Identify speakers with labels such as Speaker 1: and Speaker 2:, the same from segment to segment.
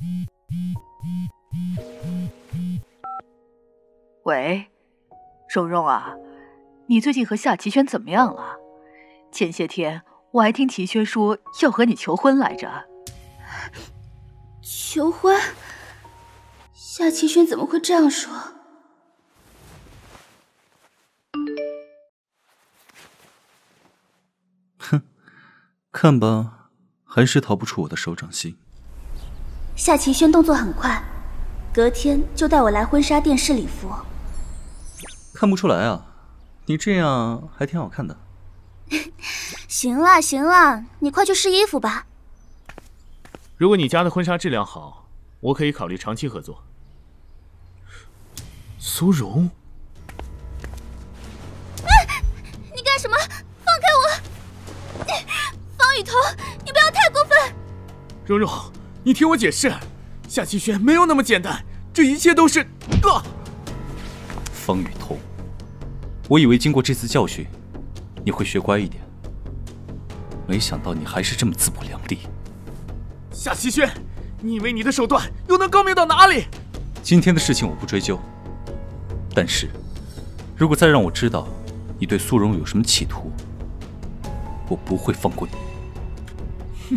Speaker 1: 喂，蓉蓉啊，你最近和夏齐轩怎么样了？前些天我还听齐轩说要和你求婚来着。
Speaker 2: 求婚？夏齐轩怎么会这样说？
Speaker 3: 哼，看吧，还是逃不出我的手掌心。
Speaker 2: 夏齐轩动作很快，隔天就带我来婚纱店试礼服。
Speaker 3: 看不出来啊，你这样还挺好看的。
Speaker 2: 行了行了，你快去试衣服吧。
Speaker 4: 如果你家的婚纱质量好，我可以考虑长期合作。苏荣，
Speaker 2: 你干什么？放开我！方雨桐，你不要太过分。
Speaker 4: 蓉蓉，你听我解释，夏齐轩没有那么简单，这一切都是……
Speaker 3: 方雨桐，我以为经过这次教训，你会学乖一点，没想到你还是这么自不量力。
Speaker 4: 夏齐轩，你以为你的手段又能高明到哪里？
Speaker 3: 今天的事情我不追究，但是如果再让我知道你对苏荣有什么企图，我不会放过你。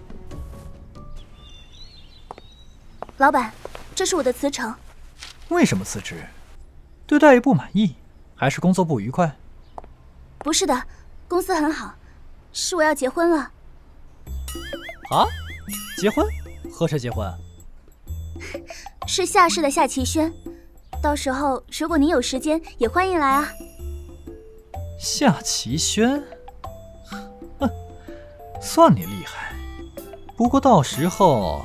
Speaker 2: 老板，这是我的辞呈。
Speaker 5: 为什么辞职？对待遇不满意，还是工作不愉快？
Speaker 2: 不是的，公司很好，是我要结婚了。
Speaker 5: 啊？结婚？和谁结婚？
Speaker 2: 是夏氏的夏齐轩，到时候如果您有时间，也欢迎来啊。
Speaker 5: 夏齐轩？哼，算你厉害。不过到时候，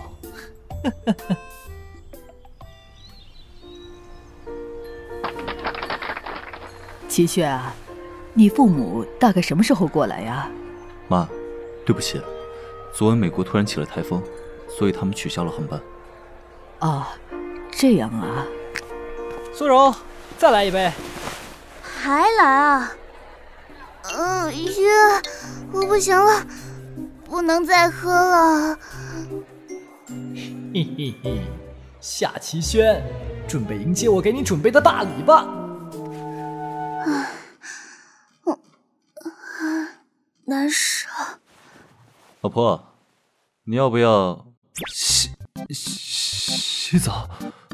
Speaker 1: 齐轩啊，你父母大概什么时候过来呀？
Speaker 3: 妈，对不起，昨晚美国突然起了台风，所以他们取消了航班。
Speaker 1: 啊，这样啊。
Speaker 5: 苏荣，再来一杯。
Speaker 2: 还来啊？我不行了，不能再喝了。
Speaker 5: 嘿嘿嘿，夏齐轩，准备迎接我给你准备的大礼吧。
Speaker 2: 难受。
Speaker 3: 老婆，你要不要洗澡？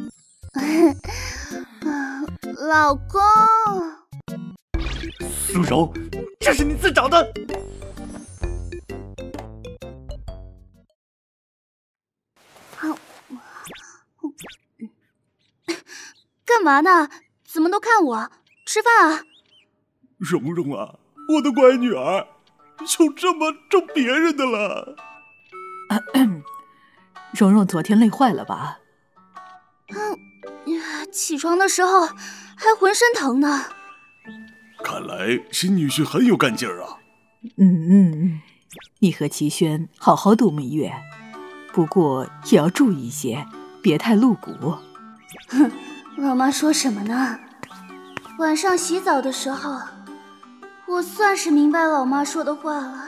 Speaker 2: 老公。
Speaker 4: 苏柔，这是你自找的。
Speaker 2: 干嘛呢？怎么都看我？吃饭啊！
Speaker 6: 蓉蓉啊，我的乖女儿，就这么整别人的了。
Speaker 1: 蓉蓉昨天累坏了吧？
Speaker 2: 起床的时候还浑身疼呢。
Speaker 6: 看来新女婿很有干劲儿啊。
Speaker 1: 你和齐轩好好度蜜月，不过也要注意一些，别太露骨。
Speaker 2: 哼，老妈说什么呢？晚上洗澡的时候，我算是明白老妈说的话了。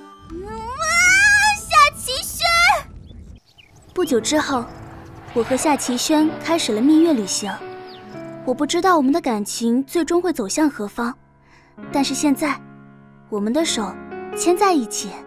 Speaker 2: 夏齐轩。不久之后，我和夏齐轩开始了蜜月旅行。我不知道我们的感情最终会走向何方，但是现在，我们的手牵在一起。